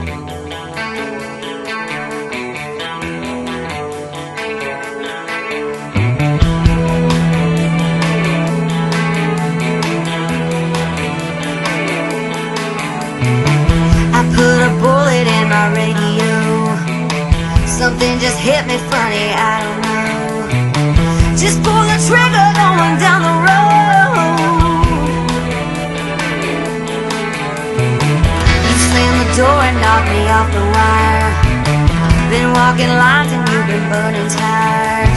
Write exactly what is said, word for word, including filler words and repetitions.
Something just hit me funny, I don't know. Just pull the trigger going down the road. You slammed the door and knocked me off the wire. Been walking lines and you've been burning tires.